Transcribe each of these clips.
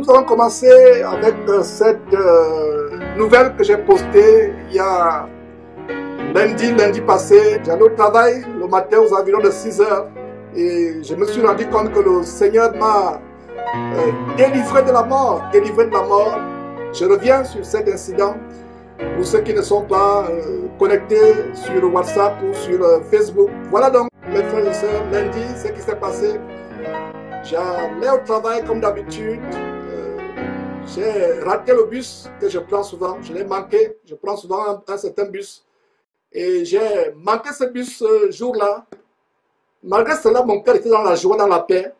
Nous allons commencer avec cette nouvelle que j'ai postée il y a lundi passé. J'allais au travail le matin aux environs de 6 heures et je me suis rendu compte que le Seigneur m'a délivré de la mort, Je reviens sur cet incident. Pour ceux qui ne sont pas connectés sur WhatsApp ou sur Facebook. Voilà donc, mes frères et sœurs, lundi, ce qui s'est passé. J'allais au travail comme d'habitude. J'ai raté le bus que je prends souvent. Je l'ai manqué. Je prends souvent un certain bus. Et j'ai manqué ce bus ce jour-là. Malgré cela, mon cœur était dans la joie, dans la paix.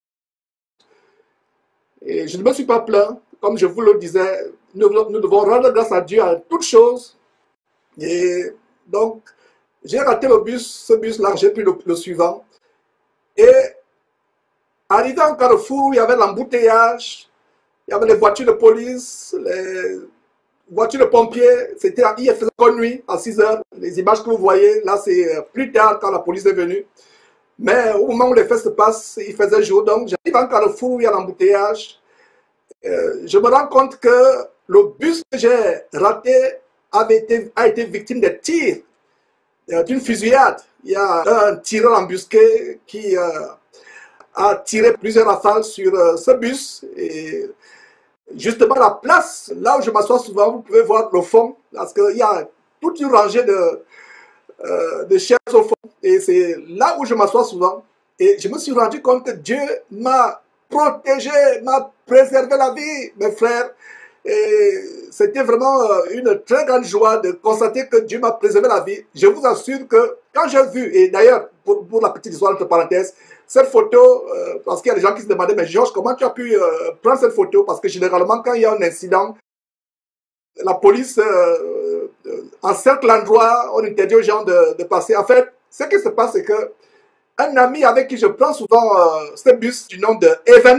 Et je ne me suis pas plaint. Comme je vous le disais, nous devons rendre grâce à Dieu à toutes choses. Et donc, j'ai raté le bus. Ce bus-là, j'ai pris le suivant. Et arrivé en Carrefour, il y avait l'embouteillage. Il y avait les voitures de police, les voitures de pompiers. Il faisait encore nuit à 6 heures. Les images que vous voyez, là, c'est plus tard quand la police est venue. Mais au moment où les faits se passent, il faisait jour. Donc, j'arrive en Carrefour, il y a l'embouteillage. Je me rends compte que le bus que j'ai raté a été victime de tirs, d'une fusillade. Il y a un tireur embusqué qui a tiré plusieurs rafales sur ce bus. Et justement, la place, là où je m'assois souvent, vous pouvez voir le fond, parce qu'il y a toute une rangée de chaises au fond. Et c'est là où je m'assois souvent. Et je me suis rendu compte que Dieu m'a protégé, m'a préservé la vie, mes frères. Et c'était vraiment une très grande joie de constater que Dieu m'a préservé la vie. Je vous assure que quand j'ai vu, et d'ailleurs, pour la petite histoire entre parenthèses, cette photo, parce qu'il y a des gens qui se demandaient, mais Georges, comment tu as pu prendre cette photo? Parce que généralement, quand il y a un incident, la police encercle l'endroit, on interdit aux gens de passer. En fait, ce qui se passe, c'est que un ami avec qui je prends souvent ce bus du nom de Evans,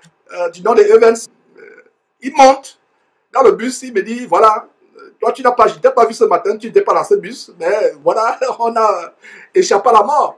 il monte dans le bus, il me dit, voilà, toi je t'ai pas vu ce matin, tu n'étais pas dans ce bus, mais voilà, on a échappé à la mort.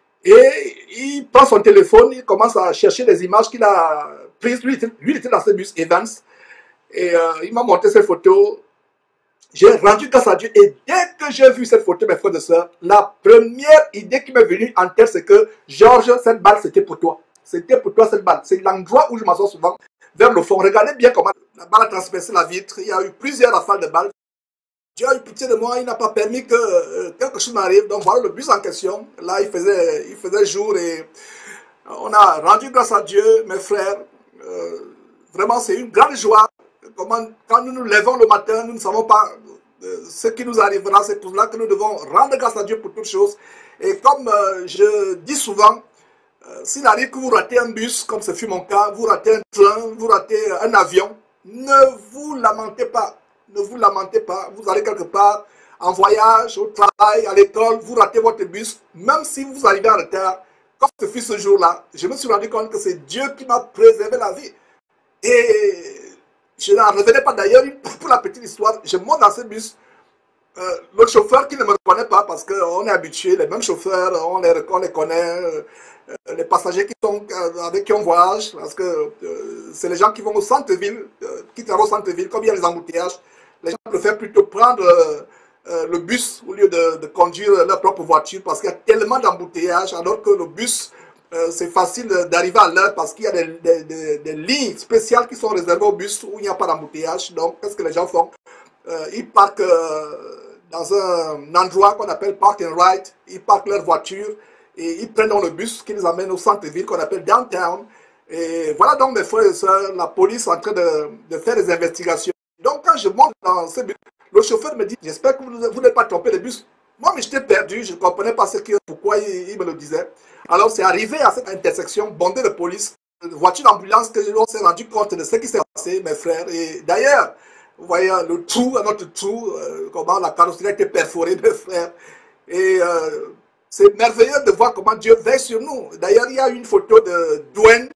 Et il prend son téléphone, il commence à chercher les images qu'il a prises. Lui, il était dans ce bus, Evans, et il m'a montré ces photos. J'ai rendu grâce à Dieu, et dès que j'ai vu cette photo, mes frères et sœurs, la première idée qui m'est venue en tête, c'est que Georges, cette balle, c'était pour toi. C'était pour toi cette balle. C'est l'endroit où je m'assois souvent, vers le fond. Regardez bien comment la balle a transpercé la vitre. Il y a eu plusieurs rafales de balles. Dieu a eu pitié de moi, il n'a pas permis que quelque chose m'arrive. Donc voilà le bus en question. Là, il faisait jour et on a rendu grâce à Dieu, mes frères. Vraiment, c'est une grande joie. Quand nous nous levons le matin, nous ne savons pas ce qui nous arrivera. C'est pour cela que nous devons rendre grâce à Dieu pour toutes choses. Et comme je dis souvent, s'il arrive que vous ratez un bus, comme ce fut mon cas, vous ratez un train, vous ratez un avion, ne vous lamentez pas. Ne vous lamentez pas. Vous allez quelque part, en voyage, au travail, à l'école, vous ratez votre bus, même si vous arrivez en retard, comme ce fut ce jour-là, je me suis rendu compte que c'est Dieu qui m'a préservé la vie. Et je n'en revenais pas d'ailleurs, pour la petite histoire, je monte dans ce bus. Le chauffeur qui ne me connaît pas, parce qu'on est habitué, les mêmes chauffeurs, on les connaît, les passagers avec qui on voyage, parce que c'est les gens qui vont au centre-ville, qui travaillent au centre-ville, comme il y a les embouteillages, les gens préfèrent plutôt prendre le bus au lieu de conduire leur propre voiture, parce qu'il y a tellement d'embouteillages, alors que le bus, c'est facile d'arriver à l'heure, parce qu'il y a des lignes spéciales qui sont réservées au bus où il n'y a pas d'embouteillage. Donc, qu'est-ce que les gens font? Ils parquent dans un endroit qu'on appelle park and ride, ils parquent leur voiture et ils prennent dans le bus qui les amène au centre-ville qu'on appelle downtown. Et voilà donc mes frères et sœurs, la police est en train de faire des investigations. Donc quand je monte dans ce bus, le chauffeur me dit, j'espère que vous n'êtes pas trompé de bus. Moi, mais j'étais perdu, je ne comprenais pas pourquoi il me le disait. Alors c'est arrivé à cette intersection bondée de police, de voitures d'ambulance, que l'on s'est rendu compte de ce qui s'est passé, mes frères. Et d'ailleurs, vous voyez le trou, notre trou, comment la carrosserie a été perforée, mes frères. Et c'est merveilleux de voir comment Dieu veille sur nous. D'ailleurs, il y a une photo de Dwayne.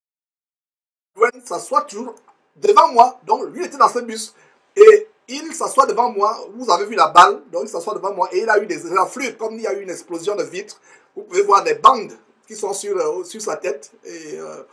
Dwayne s'assoit toujours devant moi. Donc, lui était dans ce bus. Et il s'assoit devant moi. Vous avez vu la balle. Donc, il s'assoit devant moi. Et il a eu des raflures. Comme il y a eu une explosion de vitres, vous pouvez voir des bandes qui sont sur sa tête. Et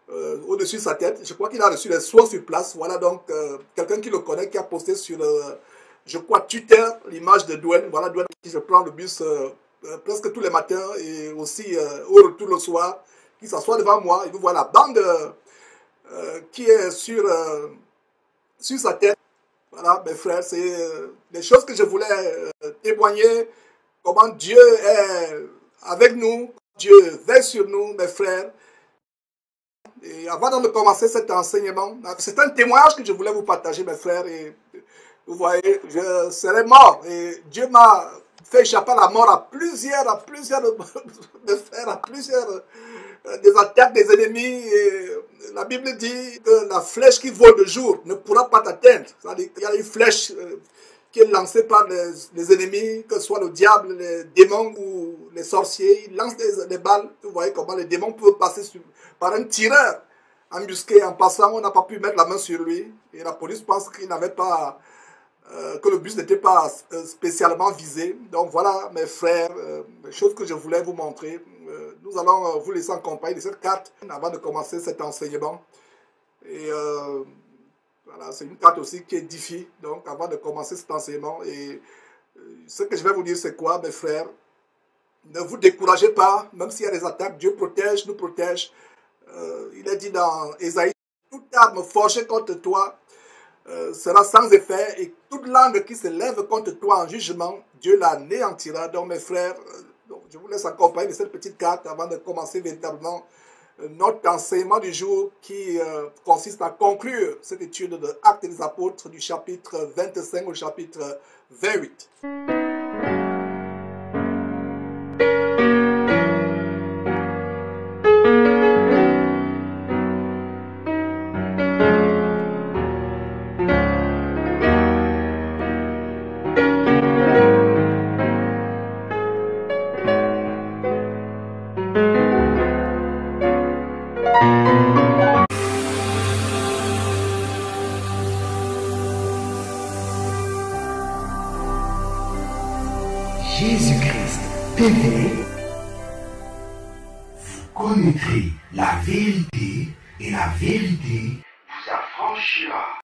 au-dessus de sa tête. Je crois qu'il a reçu les soins sur place. Voilà donc quelqu'un qui le connaît, qui a posté sur, je crois, Twitter, l'image de Dwayne. Voilà Dwayne qui se prend le bus presque tous les matins et aussi au retour le soir, qui s'assoit devant moi. Et vous voyez la bande qui est sur sa tête. Voilà, mes frères, c'est des choses que je voulais témoigner, comment Dieu est avec nous, Dieu veille sur nous, mes frères. Et avant de commencer cet enseignement, c'est un témoignage que je voulais vous partager, mes frères. Et vous voyez, je serais mort. Et Dieu m'a fait échapper à la mort à plusieurs mes frères, à plusieurs des attaques des ennemis. Et la Bible dit que la flèche qui vole de jour ne pourra pas t'atteindre. C'est-à-dire qu'il y a une flèche qui est lancée par les ennemis, que ce soit le diable, les démons ou les sorciers. Ils lancent des balles. Vous voyez comment les démons peuvent passer par un tireur embusqué. En passant, on n'a pas pu mettre la main sur lui. Et la police pense qu'il n'avait pas... que le bus n'était pas spécialement visé. Donc voilà, mes frères, les choses que je voulais vous montrer. Nous allons vous laisser en compagnie de cette carte avant de commencer cet enseignement. Et voilà, c'est une carte aussi qui édifie. Donc avant de commencer cet enseignement, et ce que je vais vous dire, c'est quoi, mes frères? Ne vous découragez pas, même s'il y a des attaques, Dieu protège, nous protège. Il est dit dans Ésaïe, toute arme forgée contre toi sera sans effet, et toute langue qui se lève contre toi en jugement, Dieu l'anéantira. Donc mes frères, donc, je vous laisse accompagner de cette petite carte avant de commencer véritablement notre enseignement du jour qui consiste à conclure cette étude de Actes des Apôtres du chapitre 25 au chapitre 28. Jésus-Christ TV, vous connaîtrez la vérité et la vérité vous affranchira.